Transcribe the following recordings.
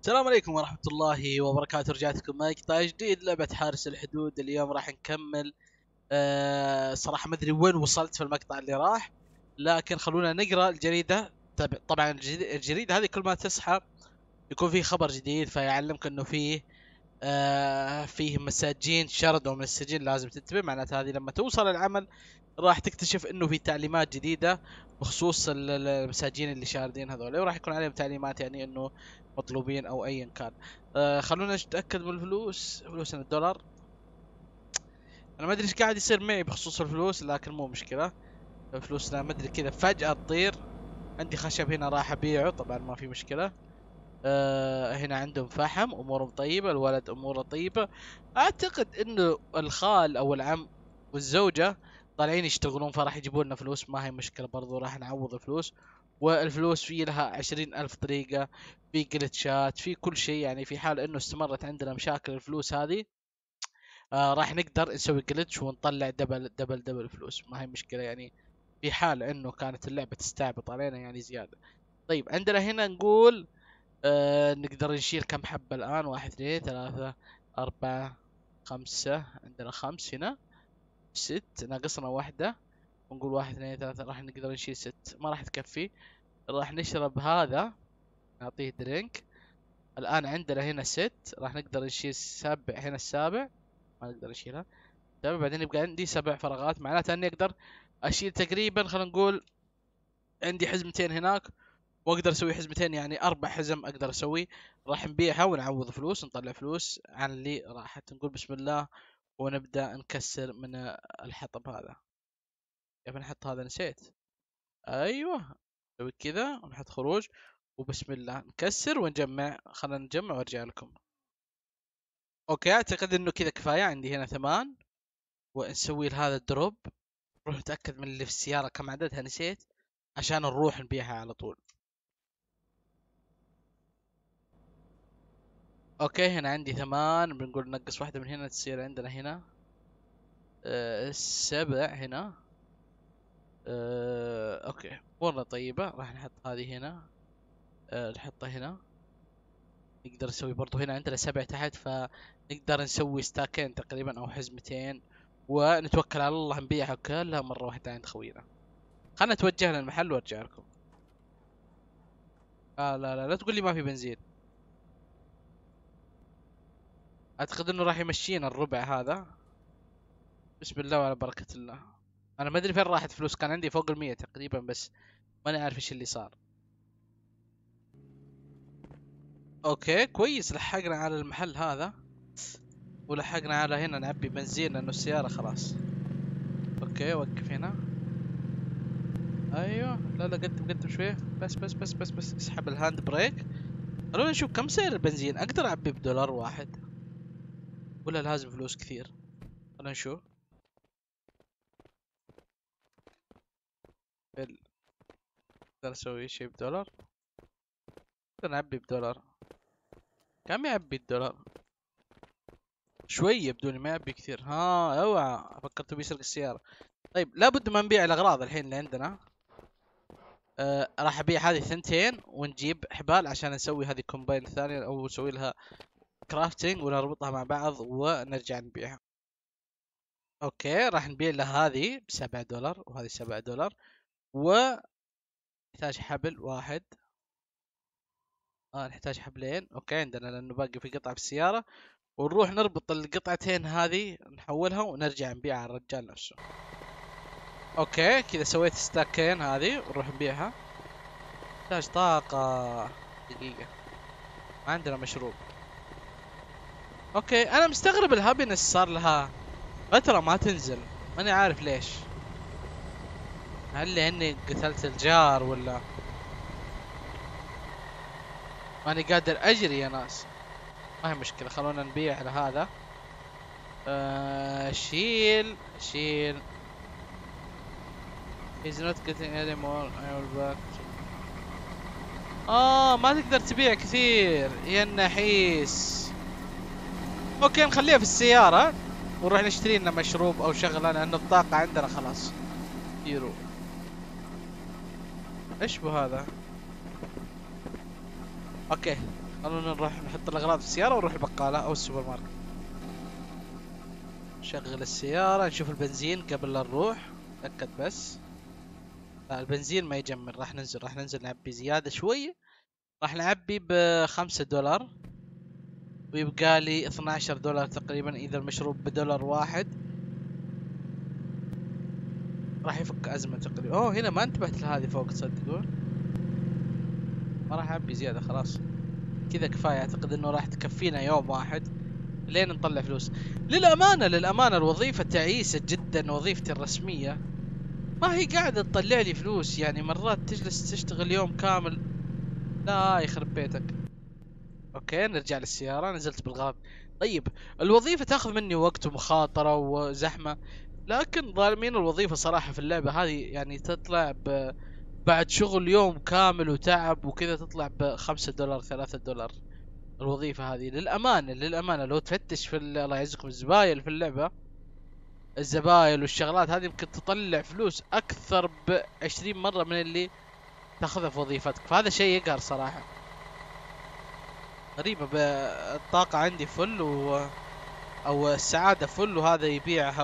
السلام عليكم ورحمة الله وبركاته. رجعت لكم مقطع جديد لعبة حارس الحدود. اليوم راح نكمل. صراحة ما ادري وين وصلت في المقطع اللي راح، لكن خلونا نقرا الجريدة. طبعا الجريدة هذه كل ما تصحى يكون فيه خبر جديد، فيعلمك انه فيه مساجين شردوا من السجن، لازم تنتبه. معناته هذه لما توصل العمل راح تكتشف انه في تعليمات جديدة بخصوص المساجين اللي شاردين هذول، وراح يكون عليهم تعليمات يعني انه مطلوبين او ايا كان. خلونا نتاكد من الفلوس. فلوسنا الدولار. انا ما ادري ايش قاعد يصير معي بخصوص الفلوس، لكن مو مشكله. فلوسنا ما ادري كذا فجاه تطير. عندي خشب هنا راح ابيعه، طبعا ما في مشكله. هنا عندهم فحم، امورهم طيبه. الولد اموره طيبه. اعتقد انه الخال او العم والزوجه طالعين يشتغلون، فراح يجيبون لنا فلوس، ما هي مشكله. برضو راح نعوض الفلوس. والفلوس في لها 20,000 طريقه، في جلتشات، في كل شيء. يعني في حال انه استمرت عندنا مشاكل الفلوس هذه، راح نقدر نسوي جلتش ونطلع دبل دبل دبل فلوس، ما هي مشكله يعني. في حال انه كانت اللعبه تستعبط علينا يعني زياده. طيب عندنا هنا نقول نقدر نشيل كم حبة الآن؟ 1 2 3 4 5. عندنا 5 هنا. 6 ناقصنا واحدة. ونقول 1 2 3، راح نقدر نشيل 6. ما راح تكفي. راح نشرب هذا، نعطيه درينك. الآن عندنا هنا 6، راح نقدر نشيل 7. هنا السابع ما نقدر نشيلها. تمام، بعدين يبقى عندي 7 فراغات، معناته اني اقدر اشيل تقريبا، خلينا نقول عندي حزمتين هناك، واقدر اسوي حزمتين، يعني 4 حزم اقدر اسوي. راح نبيعها ونعوض فلوس، نطلع فلوس عن اللي راحت. نقول بسم الله ونبدا نكسر من الحطب هذا. كيف نحط هذا؟ نسيت. ايوه، نسوي كذا ونحط خروج، وبسم الله نكسر ونجمع. خلينا نجمع وارجع لكم. اوكي، اعتقد انه كذا كفايه. عندي هنا 8، ونسوي هذا الدروب. نروح نتاكد من اللي في السياره كم عددها، نسيت، عشان نروح نبيعها على طول. اوكي، هنا عندي 8، بنقول نقص واحدة من هنا تصير عندنا هنا 7 هنا. اوكي، والله طيبة. راح نحط هذه هنا. نحطها هنا. نقدر نسوي برضو هنا عندنا 7 تحت، فنقدر نسوي ستاكين تقريبا او حزمتين، ونتوكل على الله نبيعها كلها مرة واحدة عند خوينا. خلنا نتوجه للمحل وارجع لكم. لا لا لا تقول لي ما في بنزين. اعتقد انه راح يمشينا الربع هذا. بسم الله وعلى بركة الله. انا ما ادري فين راحت فلوس، كان عندي فوق 100 تقريبا، بس ماني عارف ايش اللي صار. اوكي كويس، لحقنا على المحل هذا، ولحقنا على هنا نعبي بنزين لانه السيارة خلاص. اوكي وقف هنا. ايوه، لا لا قدم قدم شوية. بس اسحب الهاند بريك. خلونا نشوف كم سعر البنزين. اقدر اعبي بدولار واحد ولا لازم فلوس كثير؟ خلونا نشوف. اقدر اسوي شيء بدولار؟ اقدر نعبي بدولار. كم يعبي الدولار؟ شوي يبدو لي، ما يعبي كثير. ها اوعى، فكرت بيسرق السيارة. طيب لابد ما نبيع الاغراض الحين اللي عندنا. راح ابيع هذه ثنتين، ونجيب حبال عشان نسوي هذه كومباين الثانية، او نسوي لها كرافتنج ونربطها مع بعض ونرجع نبيعها. اوكي، راح نبيع لها هذه ب7 دولار وهذه 7 دولار. ونحتاج حبل واحد. نحتاج حبلين. اوكي عندنا، لانه باقي في قطعة في السيارة. ونروح نربط القطعتين هذه، نحولها ونرجع نبيعها على الرجال نفسه. اوكي كذا سويت ستاكين هذه، ونروح نبيعها. نحتاج طاقة. دقيقة، ما عندنا مشروب. اوكي، انا مستغرب الهابينس صار لها فترة ما تنزل، ماني عارف ليش. هل لاني قتلت الجار، ولا ماني قادر اجري يا ناس؟ ما هي مشكلة، خلونا نبيع على هذا. شيل شيل. He's not getting any more. I will back. ما تقدر تبيع كثير يا النحيس. اوكي نخليها في السيارة، ونروح نشتري لنا مشروب او شغلة، لانه الطاقة عندنا خلاص. يورو. ايش بو هذا؟ اوكي خلونا نروح نحط الأغراض في السيارة ونروح البقالة أو السوبر ماركت. نشغل السيارة نشوف البنزين قبل لا نروح. تأكد بس. لا البنزين ما يجمل. راح ننزل نعبي زيادة شوي. راح نعبي ب5 دولار. ويبقى لي 12 دولار تقريبا إذا المشروب بدولار واحد. راح يفك أزمة تقريبا. أوه هنا ما انتبهت لهذه فوق تصدقون. ما راح أعبي زيادة خلاص. كذا كفاية. أعتقد إنه راح تكفينا يوم واحد لين نطلع فلوس. للأمانة الوظيفة تعيسة جدا. وظيفتي الرسمية ما هي قاعدة تطلع لي فلوس. يعني مرات تجلس تشتغل يوم كامل. لا يخرب بيتك. اوكي نرجع للسيارة. نزلت بالغلط. طيب الوظيفة تاخذ مني وقت ومخاطرة وزحمة. لكن ظالمين الوظيفة صراحة في اللعبة هذه. يعني تطلع بعد شغل يوم كامل وتعب وكذا تطلع ب5 دولار 3 دولار. الوظيفة هذه للأمانة لو تفتش في الله يعزكم الزبايل في اللعبة. الزبايل والشغلات هذه يمكن تطلع فلوس أكثر ب20 مرة من اللي تاخذها في وظيفتك. فهذا شيء يقهر صراحة. غريبة. الطاقة عندي فل او السعادة فل. وهذا يبيعها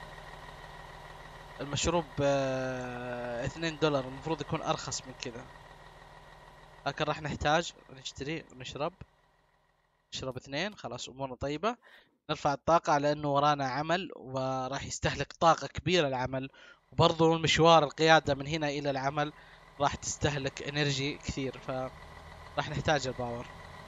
المشروب ب2 دولار. المفروض يكون ارخص من كذا. لكن راح نحتاج نشتري ونشرب. نشرب 2 خلاص امورنا طيبة. نرفع الطاقة على انه ورانا عمل وراح يستهلك طاقة كبيرة العمل. وبرضو المشوار القيادة من هنا الى العمل راح تستهلك انرجي كثير. فراح نحتاج الباور.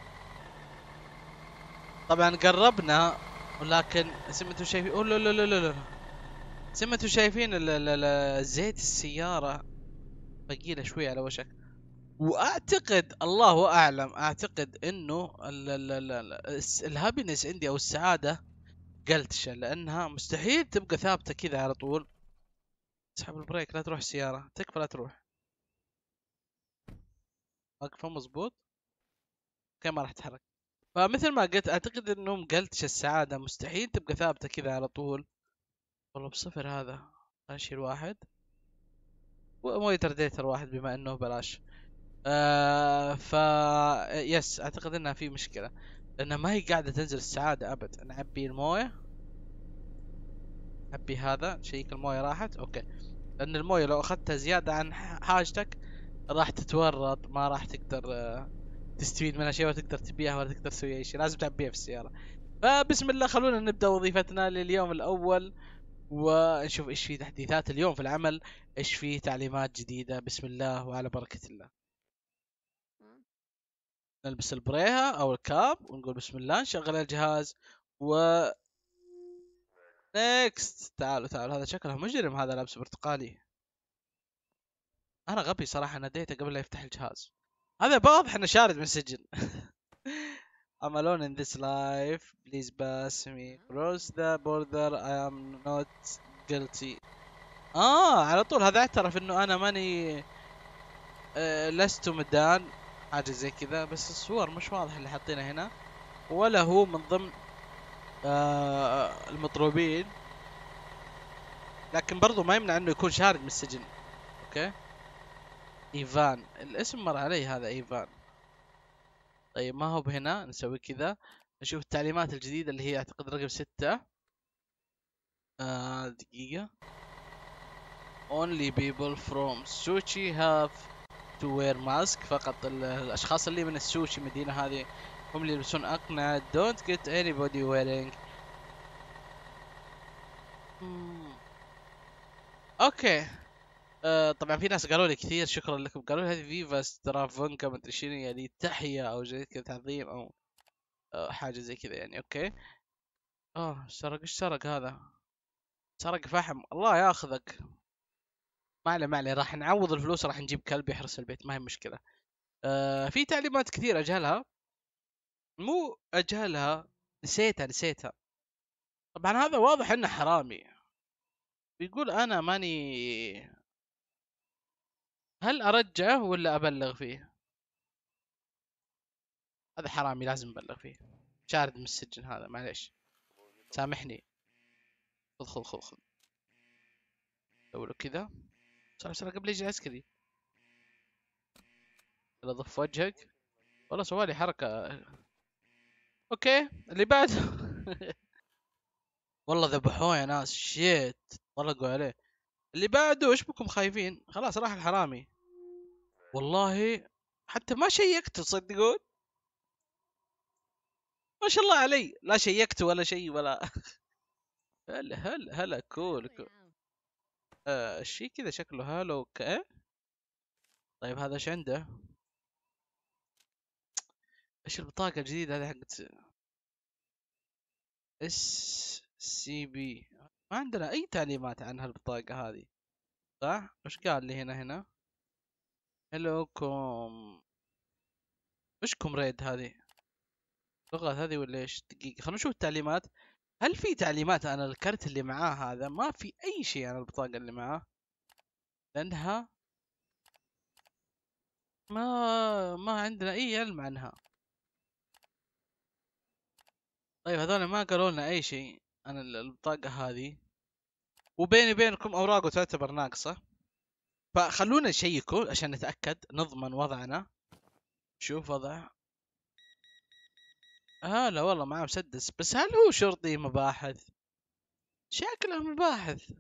طبعا قربنا. ولكن زي ما انتم شايفين. أوه لا لا لا لا لا. زي ما انتم شايفين زيت السيارة ثقيلة شوي على وشك. واعتقد الله اعلم. اعتقد انه الهابينس عندي او السعادة قلتش. لانها مستحيل تبقى ثابتة كذا على طول. اسحب البريك. لا تروح السيارة. تكفى لا تروح. واقفة مظبوط. كم ما راح تتحرك. فمثل ما قلت اعتقد انه مقلتش السعادة. مستحيل تبقى ثابتة كذا على طول. والله بصفر هذا. اشيل واحد. ومويتر ديتر واحد بما انه بلاش. ف يس اعتقد انها في مشكلة. لانها ما هي قاعدة تنزل السعادة ابد. نعبي الموية. نعبي هذا. نشيك الموية راحت. اوكي. لان الموية لو اخذتها زيادة عن حاجتك راح تتورط. ما راح تقدر تستفيد منها شيء ولا تقدر تبيعها ولا تقدر تسوي اي شيء. لازم تعبيها في السيارة. فبسم الله خلونا نبدأ وظيفتنا لليوم الاول. ونشوف ايش في تحديثات اليوم في العمل. ايش في تعليمات جديدة. بسم الله وعلى بركة الله. نلبس البريها او الكاب ونقول بسم الله. نشغل الجهاز و نيكست. تعالوا هذا شكله مجرم. هذا لابس برتقالي. انا غبي صراحة. ناديته قبل لا يفتح الجهاز. هذا واضح انه شارد من السجن. I'm alone in this life. Please pass me. Cross the border. I am not guilty. على طول هذا اعترف انه انا ماني لست مدان. حاجة زي كذا. بس الصور مش واضح اللي حاطينها هنا. ولا هو من ضمن المطلوبين. لكن برضو ما يمنع انه يكون شارد من السجن. اوكي. ايفان. الاسم مر علي هذا ايفان. طيب ما هو بهنا. نسوي كذا. نشوف التعليمات الجديدة اللي هي اعتقد رقم 6. دقيقة. Only people from Sochi have to wear mask. فقط الاشخاص اللي من السوشي مدينة هذه هم اللي يلبسون اقنعة. Don't get anybody wearing. اوكي. طبعا في ناس قالوا لي كثير شكرا لكم. قالوا لي هذه فيفا سترافونكا ما ادري شنو. يعني تحية او زي كذا تعظيم او حاجة زي كذا يعني. اوكي. سرق. ايش سرق هذا؟ سرق فحم. الله ياخذك. ما عليه راح نعوض الفلوس. راح نجيب كلب يحرس البيت. ما هي مشكلة. في تعليمات كثير اجهلها. مو اجهلها. نسيتها. طبعا هذا واضح انه حرامي. بيقول انا ماني. هل ارجعه ولا ابلغ فيه؟ هذا حرامي لازم نبلغ فيه. شارد من السجن هذا. معليش. سامحني. خذ. سوي له كذا. بسرعة قبل يجي عسكري. يلا ضف وجهك. والله سوالي حركة. اوكي اللي بعد. والله ذبحوه يا ناس، شيت طلقوا عليه. اللي بعده ايش بكم خايفين؟ خلاص راح الحرامي. والله حتى ما شيكت تصدقون؟ ما شاء الله علي، لا شيكت ولا شيء ولا. هلا كول, كول. الشيء كذا شكله هالو إيه؟ طيب هذا ايش عنده؟ ايش البطاقة الجديدة هذه حقت اس سي بي؟ ما عندنا اي تعليمات عن هالبطاقة هذه، صح؟ وش قال لي هنا؟ هلو كوم. وش كومريد هذه؟ لغة هذه ولا ايش؟ دقيقة خلينا نشوف التعليمات. هل في تعليمات عن الكرت اللي معاه هذا؟ ما في اي شيء عن البطاقة اللي معاه، لانها ما عندنا اي علم عنها. طيب هذول ما قالوا لنا اي شيء عن البطاقة هذه، وبيني بينكم اوراقه تعتبر ناقصة، فخلونا نشيكه عشان نتأكد نضمن وضعنا. شوف وضع. لا والله معاه مسدس، بس هل هو شرطي مباحث؟ شكله مباحث.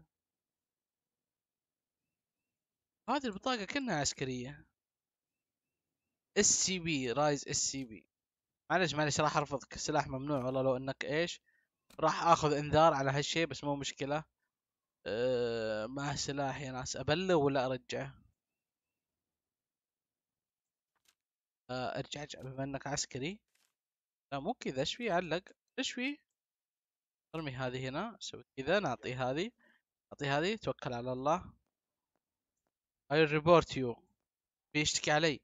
هذه البطاقة كأنها عسكرية. اس سي بي رايز اس سي بي. معلش راح ارفضك، سلاح ممنوع والله، لو انك ايش راح اخذ انذار على هالشيء، بس مو مشكلة. مع سلاح يا ناس، ابلغ ولا ارجعه؟ ارجع بما انك عسكري. لا مو كذا، ايش في علق؟ ايش في؟ ارمي هذه هنا، اسوي كذا، نعطيه هذه، اعطيه هذه، توكل على الله. I report you. بيشتكي علي.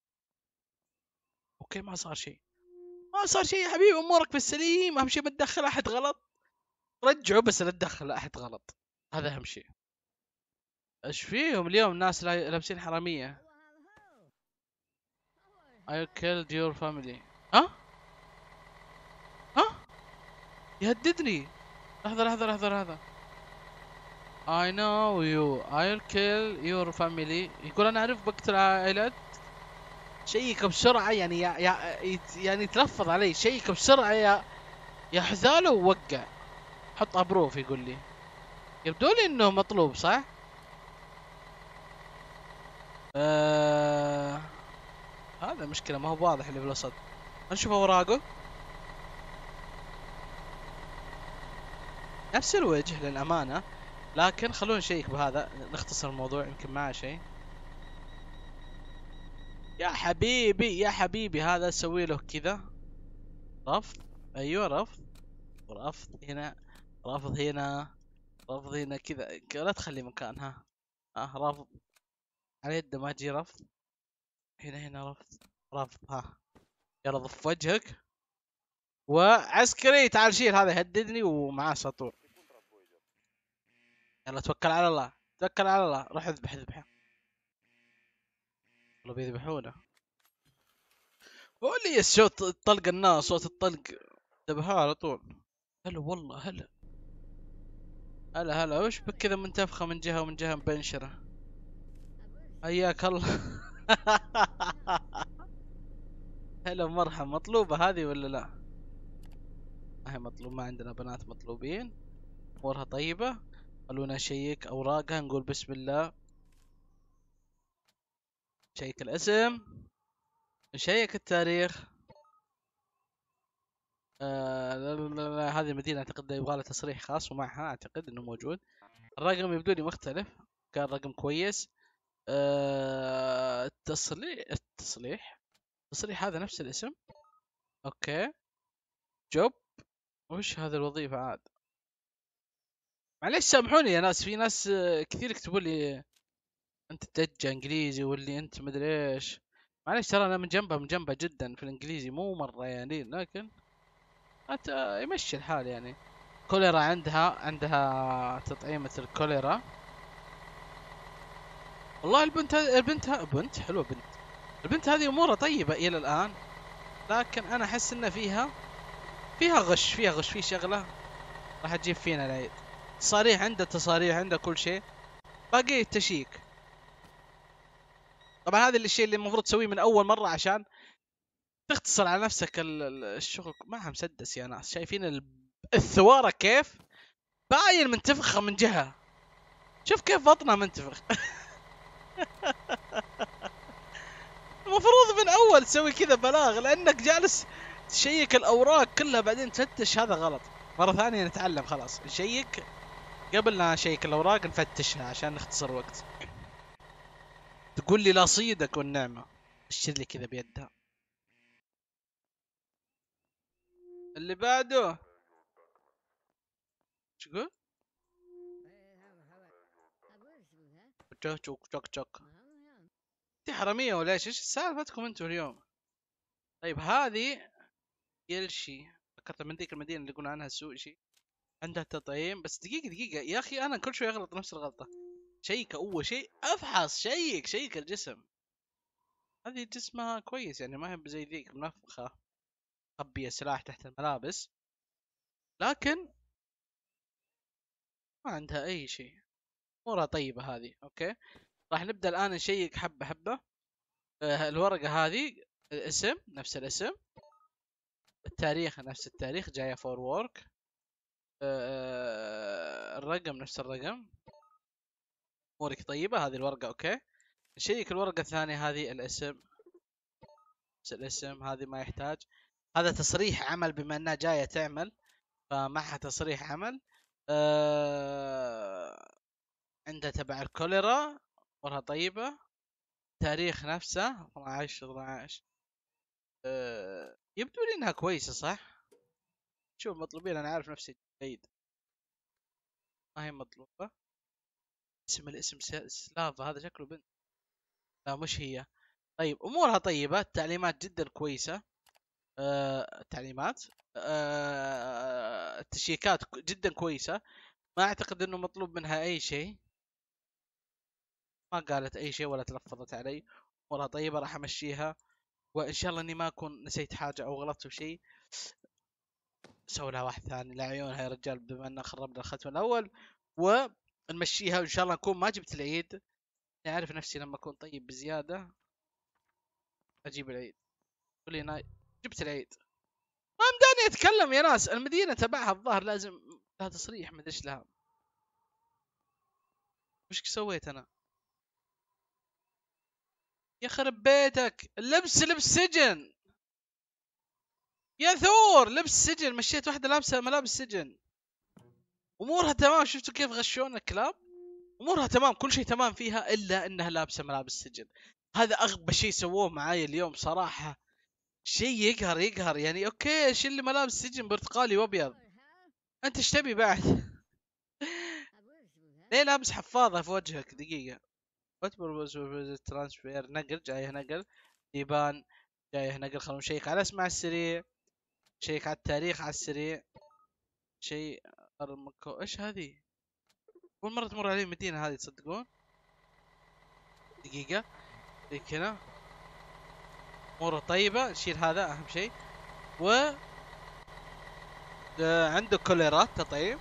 اوكي ما صار شيء، ما صار شيء يا حبيبي، امورك بالسليم، اهم شيء ما تدخل احد غلط. رجعوا بس لا تدخل احد غلط، هذا اهم شيء. ايش فيهم اليوم ناس لابسين حرامية؟ I killed your family. ها؟ ها؟ يهددني. لحظة. I know you. I'll kill your family. يقول انا اعرف بقتل عائلات. شيك بسرعة يعني يعني تلفظ علي، شيك بسرعة يا حذاله ووقع. حط ابروف يقول لي. يبدو لي انه مطلوب صح؟ هذا مشكلة، ما هو واضح اللي بالوسط. نشوف اوراقه. نفس الوجه للأمانة، لكن خلونا نشيك بهذا، نختصر الموضوع يمكن معه شيء. يا حبيبي هذا سوي له كذا. رفض. ايوه رفض. ورفض هنا. رفض هنا. رفض هنا كذا، لا تخلي مكانها. رفض. على يد ما تجي رفض. هنا رفض. رفض. يلا ضف وجهك. وعسكري تعال شيل هذا، يهددني ومعاه سطور. يلا توكل على الله، توكل على الله، روح اذبحه. والله بيذبحونه. هو لي الصوت الطلق، النار صوت الطلق ذبحوه على طول. هلا والله هلا وش بك كذا منتفخة من جهة ومن جهة مبنشرة؟ حياك الله. هلا مرحبا، مطلوبة هذه ولا لا؟ هي مطلوب، ما عندنا بنات مطلوبين. امورها طيبة. خلونا نشيك اوراقها، نقول بسم الله. نشيك الاسم، نشيك التاريخ. لا هذه المدينة اعتقد يبغى لها تصريح خاص، ومعها اعتقد انه موجود. الرقم يبدو لي مختلف، كان رقم كويس. التصريح هذا نفس الاسم. اوكي. جوب. وش هذه الوظيفة عاد؟ معليش سامحوني يا ناس، في ناس كثير يكتبوا لي انت تدجى انجليزي واللي انت مدري ايش. معليش ترى انا من جنبها جدا في الانجليزي، مو مرة يعني، لكن يمشي الحال يعني. كوليرا عندها تطعيمة الكوليرا. والله بنت حلوة بنت. البنت هذه امورها طيبة الى الان، لكن انا احس ان فيها غش في شغلة راح تجيب فينا العيد. تصاريح عنده كل شيء، باقي التشيك. طبعا هذا الشيء اللي المفروض تسويه من اول مرة عشان تختصر على نفسك الشغل معها مسدس يا ناس. شايفين الثواره كيف باين منتفخه من جهه. شوف كيف بطنها منتفخ. المفروض من اول تسوي كذا بلاغ، لانك جالس تشيك الاوراق كلها بعدين تفتش. هذا غلط. مره ثانيه نتعلم خلاص نشيك قبل لا نشيك الاوراق، نفتشها عشان نختصر وقت. تقول لي لا صيدك والنعمه، اشر لي كذا بيدها. اللي بعده شو تقول؟ تشك تشك تشك تشك. انت حراميه ولا ايش؟ ايش سالفتكم انتم اليوم؟ طيب هذه يلشي، فكرت من ذيك المدينه اللي يقولون عنها سوشي، عندها تطعيم. بس دقيقه دقيقه يا اخي، انا كل شوي اغلط نفس الغلطه. شيك اول شيء، افحص، شيك الجسم. هذه جسمها كويس يعني، ما هي زي ذيك منفخه مخبيه سلاح تحت الملابس، لكن ما عندها اي شيء. امورها طيبه هذه. اوكي، راح نبدا الان نشيك حبه حبه. الورقه هذه الاسم نفس الاسم، التاريخ نفس التاريخ، جايه فور وورك. الرقم نفس الرقم. امورك طيبه. هذه الورقه اوكي. نشيك الورقه الثانيه، هذه الاسم نفس الاسم، هذه ما يحتاج. هذا تصريح عمل، بما انها جايه تعمل فمعها تصريح عمل. عندها تبع الكوليرا، امورها طيبه. تاريخ نفسه 12/12. يبدو لي انها كويسه صح. شوف المطلوبين، انا عارف نفسي جيد. ما هي مطلوبه. الاسم سلافا، هذا شكله بنت. لا مش هي. طيب امورها طيبه، التعليمات جدا كويسه. التعليمات، التشيكات جدا كويسه. ما اعتقد انه مطلوب منها اي شيء. ما قالت اي شيء ولا تلفظت علي. امورها طيبه، راح امشيها. وان شاء الله اني ما اكون نسيت حاجه او غلطت بشيء. سوي لها واحد ثاني لعيونها يا رجال، بما ان خربنا الختم الاول. ونمشيها وان شاء الله نكون ما جبت العيد. اعرف نفسي لما اكون طيب بزياده اجيب العيد. تقول لي جبت العيد. ما مداني اتكلم يا ناس. المدينه تبعها الظاهر لازم لها تصريح، ما ادري لها. وش سويت انا؟ يخرب بيتك، اللبس لبس سجن. يا ثور لبس سجن. مشيت واحده لابسه ملابس سجن. امورها تمام. شفتوا كيف غشونا الكلاب؟ امورها تمام، كل شيء تمام فيها الا انها لابسه ملابس سجن. هذا اغبى شيء سووه معاي اليوم صراحه. شيء يقهر يعني. اوكي شيل لي ملابس سجن برتقالي وابيض، انت ايش تبي بعد؟ ليه لابس حفاضه في وجهك؟ دقيقه. ترانسفير نقل، جايه نقل. ديبان جايه نقل. خلونا نشيك على اسمع السريع. شيك على التاريخ على السريع. شيء ارمكو. ايش هذه؟ اول مره تمر علي المدينه هذه تصدقون. دقيقه ذيك هنا. اموره طيبه. نشيل هذا اهم شيء. و عنده كوليرات تطعيم.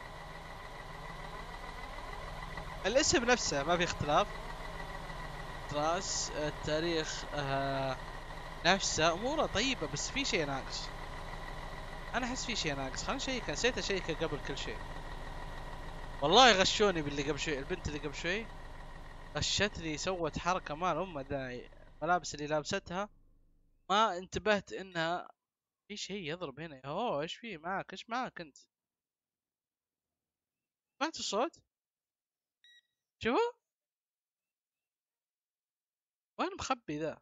الاسم نفسه ما في اختلاف. راس التاريخ نفسه. اموره طيبه بس في شيء ناقص. انا احس في شيء ناقص. خلينا نشيك. نسيت اشيك قبل كل شيء. والله غشوني باللي قبل شوي. البنت اللي قبل شوي غشتني، سوت حركه مال امه داعي. الملابس اللي لابستها ما انتبهت انها في شيء يضرب هنا. اوه ايش في معك؟ ايش معك انت؟ سمعت الصوت؟ شوفوا وين مخبي ذا؟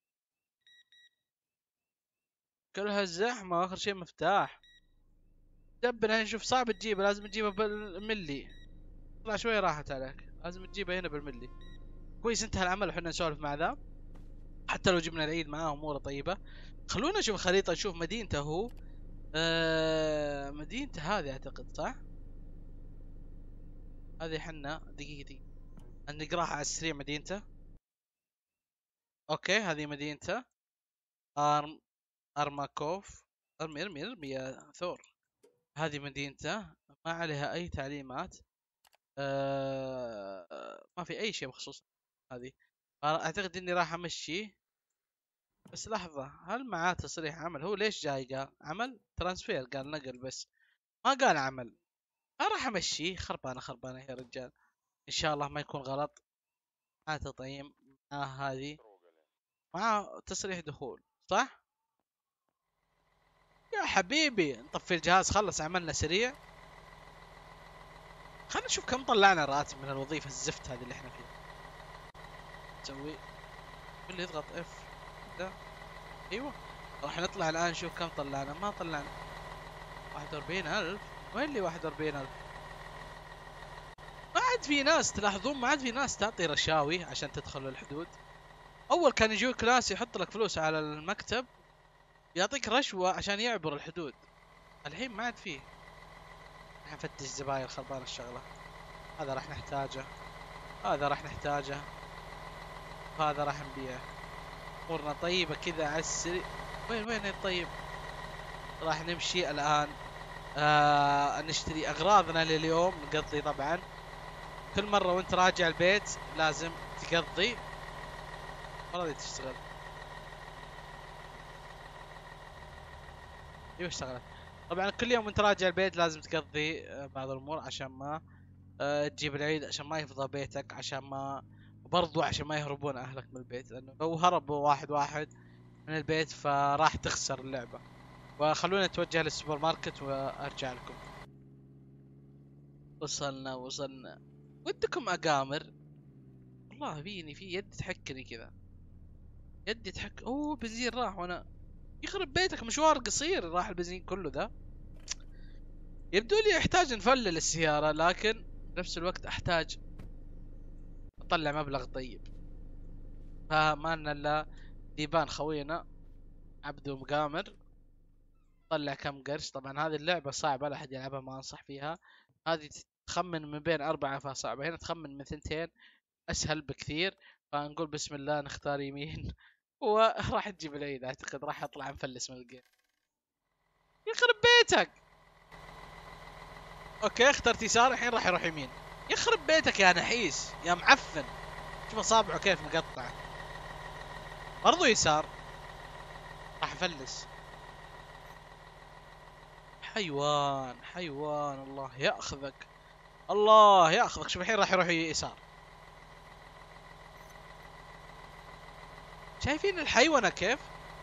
كلها الزحمه، اخر شيء مفتاح. دبنا نشوف. صعب تجيبه، لازم تجيبه بالملي. طلع شوي راحت عليك، لازم تجيبه هنا بالملي. كويس انتهى العمل وحنا نسولف مع ذا. حتى لو جبنا العيد معاه اموره طيبه. خلونا نشوف الخريطه نشوف مدينته هو. مدينته هذه اعتقد صح. هذه حنا دقيقه دقيقه نقراها على السريع. مدينته اوكي. هذه مدينته. ارم ارماكوف. ارمي ارمي ارمي يا ثور. هذه مدينته، ما عليها اي تعليمات. ما في اي شيء بخصوص هذه. اعتقد اني راح امشي. بس لحظة، هل معاه تصريح عمل؟ هو ليش جاي؟ قال عمل ترانسفير، قال نقل بس ما قال عمل. راح امشيه. خربانة خربانة يا رجال. ان شاء الله ما يكون غلط. معاه تطعيم، معاه هذه، معاه تصريح دخول، صح؟ يا حبيبي نطفي الجهاز، خلص عملنا سريع. خلينا نشوف كم طلعنا راتب من الوظيفة الزفت هذه اللي احنا فيها. نسوي اللي يضغط اف. لا، ايوه. راح نطلع الان نشوف كم طلعنا. ما طلعنا 41,000. وين لي 41,000؟ ما عاد في ناس، تلاحظون ما عاد في ناس تعطي رشاوي عشان تدخل الحدود. اول كان يجوك ناس يحط لك فلوس على المكتب، يعطيك رشوة عشان يعبر الحدود. الحين ما عاد فيه. راح نفتش زباين خربان الشغلة. هذا راح نحتاجه، هذا راح نحتاجه، وهذا راح نبيعه. امورنا طيبة كذا على السريع. وين الطيب؟ راح نمشي الان. نشتري اغراضنا لليوم، نقضي طبعا. كل مرة وانت راجع البيت لازم تقضي. والله تشتغل. ايوه اشتغلت. طبعا كل يوم وانت راجع البيت لازم تقضي بعض الامور عشان ما تجيب العيد، عشان ما يفضى بيتك، عشان ما، برضو عشان ما يهربون اهلك من البيت، لانه لو هربوا واحد واحد من البيت فراح تخسر اللعبة. وخلونا نتوجه للسوبر ماركت وارجع لكم. وصلنا. ودكم اقامر. والله فيني في يدي تحكني كذا. يدي تحك. اوه بنزين راح، وانا يخرب بيتك مشوار قصير راح البنزين كله ذا. يبدو لي احتاج نفلل السيارة، لكن بنفس الوقت احتاج اطلع مبلغ طيب. فما لنا الا ديبان خوينا عبدو مقامر. طلع كم قرش. طبعا هذه اللعبة صعبة، لا احد يلعبها، ما انصح فيها. هذه تخمن من بين اربعة فصعبة، هنا تخمن من ثنتين اسهل بكثير. فنقول بسم الله، نختار يمين وراح تجيب العيد. اعتقد راح اطلع مفلس من الجيم. يخرب بيتك. اوكي اخترت يسار، الحين راح يروح يمين. يخرب بيتك يا نحيس يا معفن. شوف اصابعه كيف مقطعه. برضو يسار. راح افلس. حيوان حيوان، الله ياخذك. الله ياخذك. شوف الحين راح يروح يسار. شايفين الحيوانة كيف؟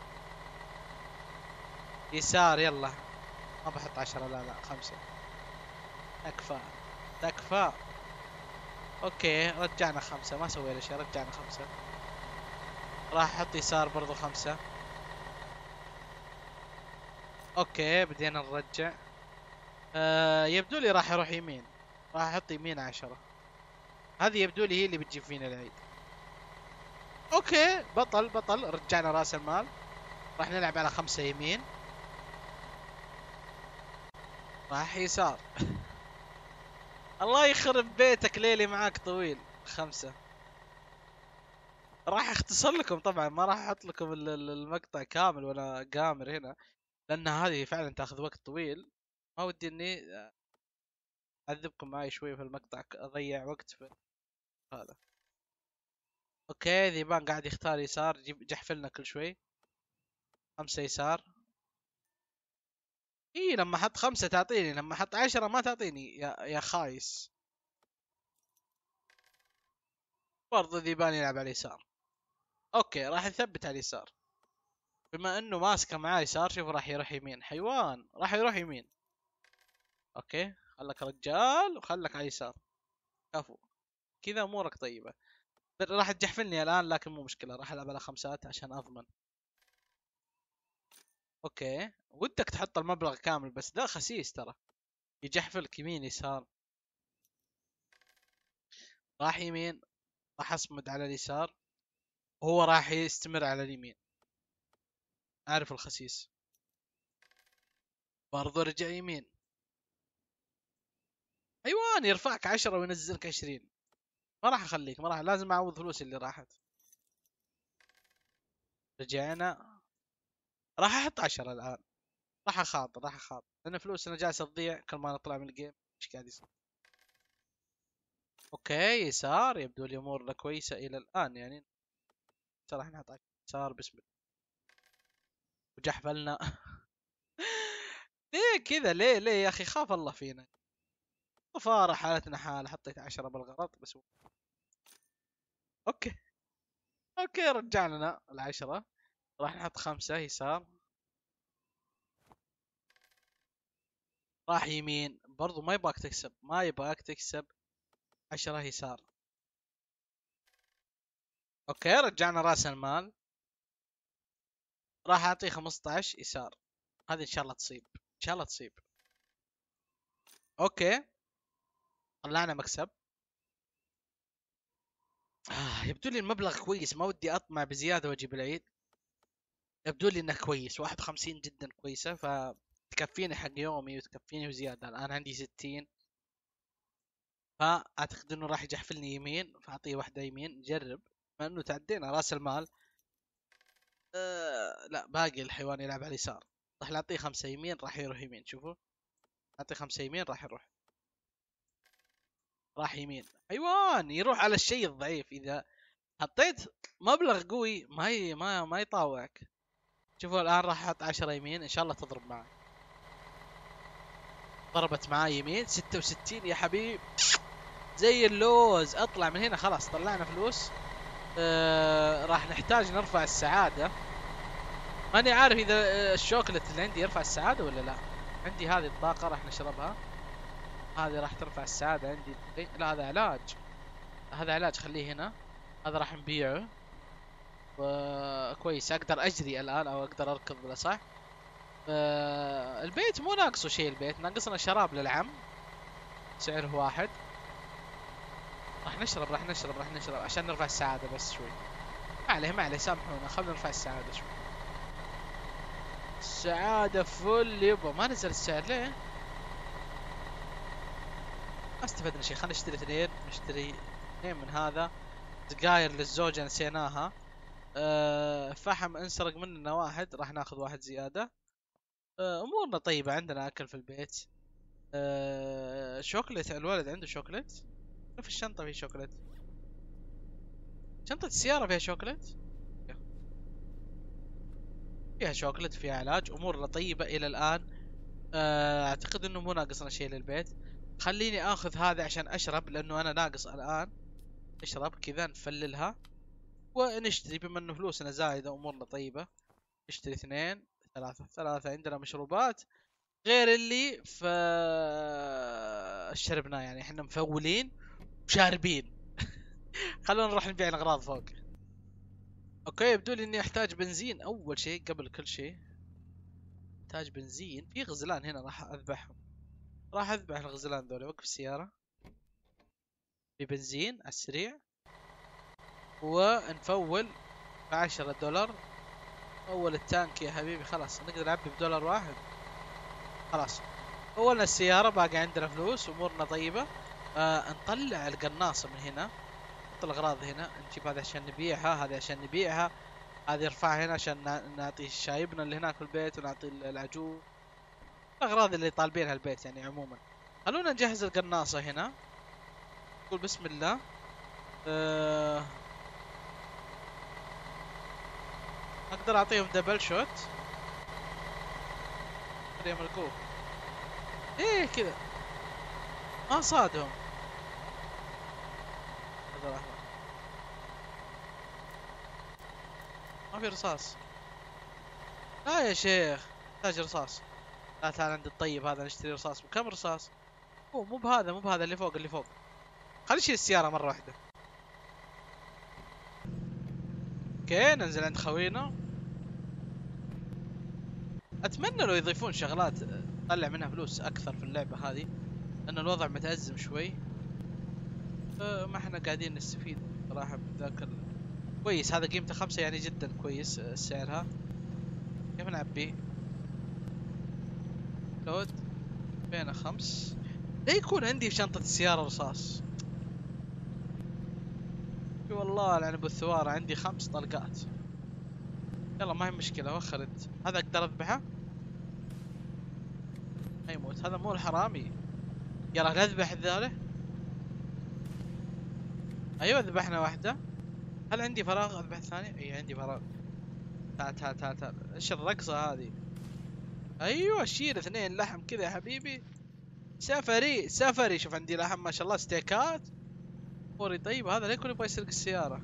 يسار يلا. ما بحط 10، لا 5. تكفى تكفى. اوكي رجعنا 5، ما سوينا شيء، رجعنا 5. راح احط يسار برضو 5. اوكي بدينا نرجع. يبدو لي راح يروح يمين. راح احط يمين 10. هذه يبدو لي هي اللي بتجيب فينا العيد. اوكي بطل بطل، رجعنا راس المال. راح نلعب على 5 يمين. راح يسار. الله يخرب بيتك، ليلي معاك طويل. 5. راح اختصر لكم طبعا، ما راح احط لكم المقطع كامل وانا قامر هنا، لان هذه فعلا تاخذ وقت طويل. ما ودي اني اعذبكم معي شوي في المقطع، اضيع وقت في هذا. اوكي ذيبان قاعد يختار يسار، جيب جحفلنا كل شوي. 5 يسار. اي لما احط 5 تعطيني، لما احط 10 ما تعطيني يا خايس. برضو ذيبان يلعب على اليسار. اوكي راح نثبت على اليسار. بما انه ماسكه معاه يسار، شوف راح يروح يمين. حيوان راح يروح يمين. اوكي خلك رجال وخلك على اليسار. كفو. كذا امورك طيبه. راح تجحفلني الان لكن مو مشكله، راح العب على 5 عشان اضمن. اوكي ودك تحط المبلغ كامل، بس ده خسيس ترى، يجحفلك يمين يسار. راح يمين. راح اصمد على اليسار. وهو راح يستمر على اليمين. عارف الخسيس. برضو رجع يمين. حيوان يرفعك 10 وينزلك 20. ما راح اخليك، ما راح، لازم اعوض فلوسي اللي راحت. رجعنا. راح احط 10 الان. راح اخاطر لان فلوسنا جالسه تضيع كل ما نطلع من الجيم. ايش قاعد يصير؟ اوكي يسار، يبدو لي امورنا كويسه الى الان يعني. راح نحط يسار بسم الله. وجحفلنا. ليه كذا؟ ليه يا اخي؟ خاف الله فينا. طفاره حالتنا حال، حطيت 10 بالغلط بس. اوكي اوكي، رجع لنا ال10. راح نحط 5 يسار. راح يمين برضو، ما يبغاك تكسب، ما يبغاك تكسب. 10 يسار. اوكي، رجعنا راس المال. راح اعطيه 15 يسار. هذه ان شاء الله تصيب، ان شاء الله تصيب. اوكي، طلعنا مكسب. يبدو لي المبلغ كويس، ما ودي اطمع بزياده واجيب العيد. يبدو لي انه كويس، 51 جدا كويسه، فتكفيني حق يومي وتكفيني وزياده. الان عندي 60، فاعتقد انه راح يجحفلني يمين، فاعطيه واحده يمين نجرب. بما انه تعدينا راس المال. لا، باقي الحيوان يلعب على اليسار. راح نعطيه 5 يمين، راح يروح يمين. شوفوا، نعطيه 5 يمين راح يروح. راح يمين. حيوان يروح على الشيء الضعيف. اذا حطيت مبلغ قوي ما يطاوعك. شوفوا الان راح احط 10 يمين، ان شاء الله تضرب معي. ضربت معاي يمين 66 يا حبيب، زي اللوز. اطلع من هنا، خلاص طلعنا فلوس. راح نحتاج نرفع السعادة. ماني عارف اذا الشوكلت اللي عندي يرفع السعادة ولا لا. عندي هذه الطاقة راح نشربها، هذه راح ترفع السعادة عندي. لا، هذا علاج، هذا علاج خليه هنا. هذا راح نبيعه. كويس، اقدر اجري الان او اقدر اركض بالاصح. البيت مو ناقصه شيء، البيت ناقصنا شراب للعم سعره 1. راح نشرب عشان نرفع السعادة بس شوي. ما عليه سامحونا، خلنا نرفع السعادة شوي. السعادة فل يبا، ما نزل السعر ليه؟ ما استفدنا شيء. خلنا نشتري 2، نشتري 2 من هذا. سجاير للزوجة نسيناها. فحم انسرق مننا 1، راح ناخذ 1 زيادة. امورنا طيبة، عندنا اكل في البيت. شوكليت، الولد عنده شوكليت. في الشنطة في شوكليت، شنطة السيارة فيها شوكليت. فيها شوكليت، فيها علاج. امورنا طيبة الى الان. اعتقد انه مو ناقصنا شيء للبيت. خليني اخذ هذا عشان اشرب، لانه انا ناقص الان. اشرب كذا، نفللها ونشتري. بما انه فلوسنا زايدة امورنا طيبة. نشتري 2 3 عندنا مشروبات غير اللي شربناه، يعني احنا مفولين وشاربين. خلونا نروح نبيع الاغراض فوق. اوكي، يبدو لي اني احتاج بنزين اول شيء قبل كل شيء. احتاج بنزين. في غزلان هنا راح اذبحهم. راح اذبح الغزلان ذولي. وقف السيارة. في بنزين على السريع. ونفول ب10 دولار. اول التانك يا حبيبي، خلاص نقدر نعبي ب$1. خلاص اولنا السيارة، باقي عندنا فلوس، امورنا طيبة. نطلع القناصة من هنا، نحط الاغراض هنا، نجيب هذا عشان نبيعها، هذا عشان نبيعها، هذه نرفعها هنا عشان نعطي شايبنا اللي هناك في البيت، ونعطي العجوز الاغراض اللي طالبينها البيت يعني عموما. خلونا نجهز القناصة هنا. نقول بسم الله. اقدر اعطيهم دبل شوت. يملكوه. ايه كذا ما صادهم. هذا لحظة، ما في رصاص. لا يا شيخ، احتاج رصاص. لا تعال عند الطيب هذا نشتري رصاص. كم رصاص؟ مو بهذا اللي فوق اللي فوق. خلينا نشيل السيارة مرة واحدة. اوكي، ننزل عند خوينا. اتمنى لو يضيفون شغلات طلع منها فلوس اكثر في اللعبة هذه، لان الوضع متأزم شوي. ما احنا قاعدين نستفيد صراحة من ذاك كويس. هذا قيمته 5 يعني جدا كويس سعرها. كيف نعبيه؟ لود بين 5. لا يكون عندي في شنطة السيارة رصاص. والله لعن ابو الثوار، عندي 5 طلقات. يلا ما هي مشكلة، وخر انت. هذا اقدر اذبحه؟ ما يموت، هذا مو الحرامي. يلا نذبح ذوله. ايوه ذبحنا واحدة. هل عندي فراغ اذبح الثانية؟ اي عندي فراغ. تعال تعال تعال تعال، ايش الرقصة هذه؟ ايوه شيل 2 لحم كذا يا حبيبي. سفري سفري، شوف عندي لحم ما شاء الله، ستيكات فوري. طيب هذا ليه كل يبغى يسرق السيارة؟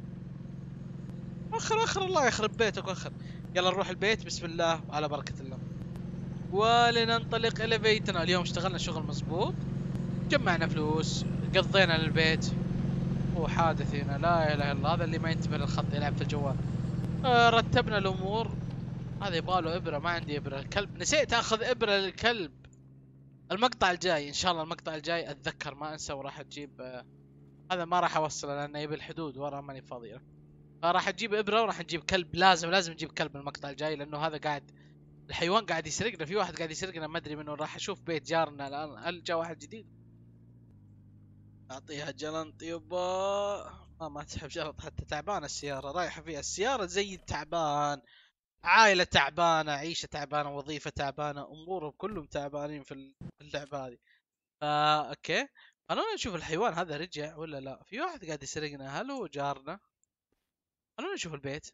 اخر اخر، الله يخرب بيتك اخر. يلا نروح البيت بسم الله وعلى بركة الله، ولننطلق الى بيتنا. اليوم اشتغلنا شغل مظبوط، جمعنا فلوس، قضينا للبيت. هو حادث هنا، لا اله الا الله، هذا اللي ما ينتبه للخط يلعب في الجوال. رتبنا الامور. هذا يبغاله ابره، ما عندي ابره. الكلب نسيت اخذ ابره للكلب. المقطع الجاي ان شاء الله، المقطع الجاي اتذكر ما انسى، وراح تجيب هذا ما راح اوصله لانه يبي الحدود ورا، ماني فاضي له. فراح تجيب ابره وراح نجيب كلب، لازم نجيب كلب المقطع الجاي، لانه هذا قاعد الحيوان قاعد يسرقنا. في واحد قاعد يسرقنا ما ادري منه. راح اشوف بيت جارنا الان، هل جاء واحد جديد؟ اعطيها جلنط يبا. ما تحب جلنط حتى، تعبانه السياره رايحه فيها، السياره زي التعبان. عائله تعبانه، عيشه تعبانه، وظيفه تعبانه، امورهم كلهم تعبانين في اللعبه هذه. اوكي، خلونا نشوف الحيوان هذا رجع ولا لا. في واحد قاعد يسرقنا، هل هو جارنا؟ خلونا نشوف البيت،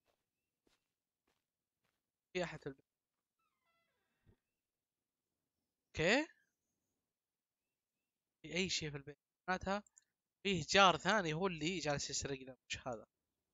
في احد في البيت؟ اوكي، في اي شيء في البيت معناتها فيه جار ثاني هو اللي جالس يسرقنا، مش هذا.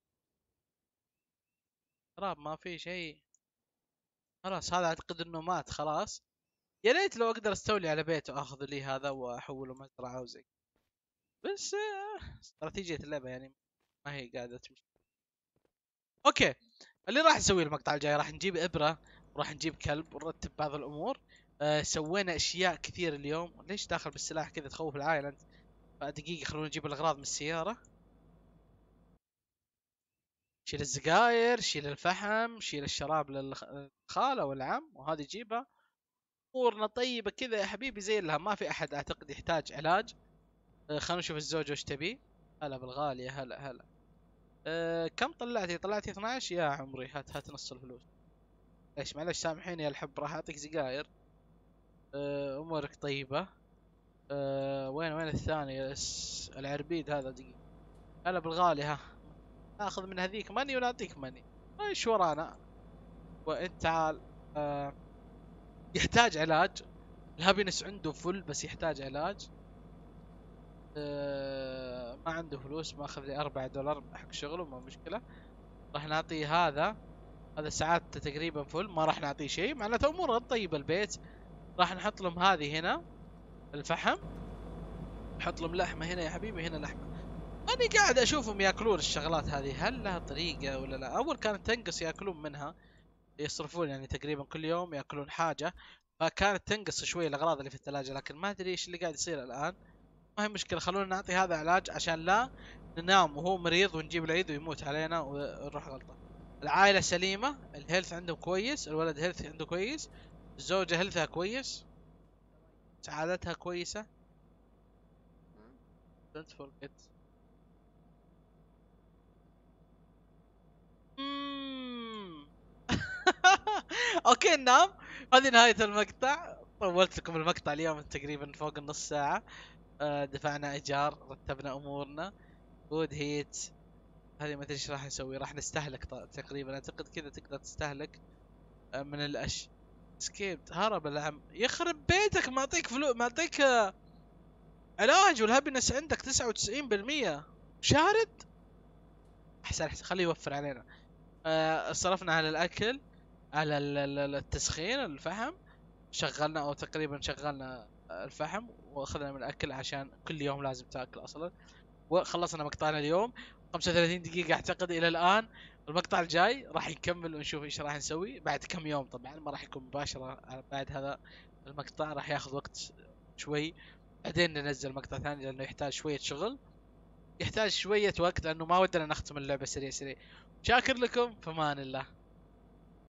ترى ما في شيء. خلاص هذا اعتقد انه مات خلاص. يا ريت لو اقدر استولي على بيته، اخذ لي هذا واحوله مزرعه وزي. بس استراتيجيه اللعبه يعني ما هي قاعده تمشي. اوكي، اللي راح نسويه المقطع الجاي، راح نجيب ابره وراح نجيب كلب ونرتب بعض الامور. سوينا اشياء كثير اليوم. ليش داخل بالسلاح كذا تخوف العائله انت؟ دقيقه خلونا نجيب الاغراض من السياره. شيل السجاير، شيل الفحم، شيل الشراب للخاله والعم، وهذه جيبها. امورنا طيبه كذا يا حبيبي زي لها، ما في احد اعتقد يحتاج علاج. خلونا نشوف الزوج وش تبي. هلا بالغالية، هلا هلا. كم طلعتي؟ 12 يا عمري. هات نص الفلوس. ليش معلش سامحيني يا الحب، راح اعطيك سجاير. امورك طيبة. وين الثاني العربيد هذا؟ دقيقة. هلا بالغالي، ها ناخذ من هذيك ماني ونعطيك ماني. ايش ورانا؟ وانت تعال. يحتاج علاج. الهابينس عنده فل بس يحتاج علاج. ما عنده فلوس، ماخذ لي $4 حق شغله، ما مشكلة. راح نعطيه هذا ساعات تقريبا فل، ما راح نعطيه شيء، معناته اموره طيبة البيت. راح نحط لهم هذه هنا الفحم، نحط لهم لحمة هنا يا حبيبي، هنا لحمة. انا قاعد اشوفهم ياكلون الشغلات هذه، هل لها طريقة ولا لا؟ اول كانت تنقص ياكلون منها، يصرفون يعني تقريبا كل يوم ياكلون حاجة، فكانت تنقص شوي الاغراض اللي في الثلاجة، لكن ما ادري ايش اللي قاعد يصير الان. ما هي مشكلة، خلونا نعطي هذا علاج عشان لا ننام وهو مريض ونجيب العيد ويموت علينا ونروح غلطة. العائلة سليمة، الهيلث عنده كويس، الولد هيلث عنده كويس، الزوجة هيلثها كويس، سعادتها كويسة. Don't forget. اوكي ننام. هذه نهاية المقطع. طولت لكم المقطع اليوم تقريبا فوق النص ساعة. دفعنا ايجار، رتبنا امورنا، فود هيت. هذه ما ادري ايش راح نسوي، راح نستهلك تقريبا اعتقد كذا تقدر تستهلك من سكيبت. هرب العم، يخرب بيتك، معطيك فلوس، معطيك علاج، والهابينس عندك 99%. شارد. احسن خليه يوفر علينا. صرفنا على الاكل، على التسخين، الفحم. شغلنا او تقريبا شغلنا الفحم واخذنا من الاكل عشان كل يوم لازم تاكل اصلا. وخلصنا مقطعنا اليوم 35 دقيقة اعتقد الى الان. المقطع الجاي راح نكمل ونشوف ايش راح نسوي بعد كم يوم، طبعا ما راح يكون مباشرة بعد هذا المقطع، راح ياخذ وقت شوي، بعدين ننزل مقطع ثاني لانه يحتاج شوية شغل، يحتاج شوية وقت، لانه ما ودنا نختم اللعبة سريع. شاكر لكم، فمان الله.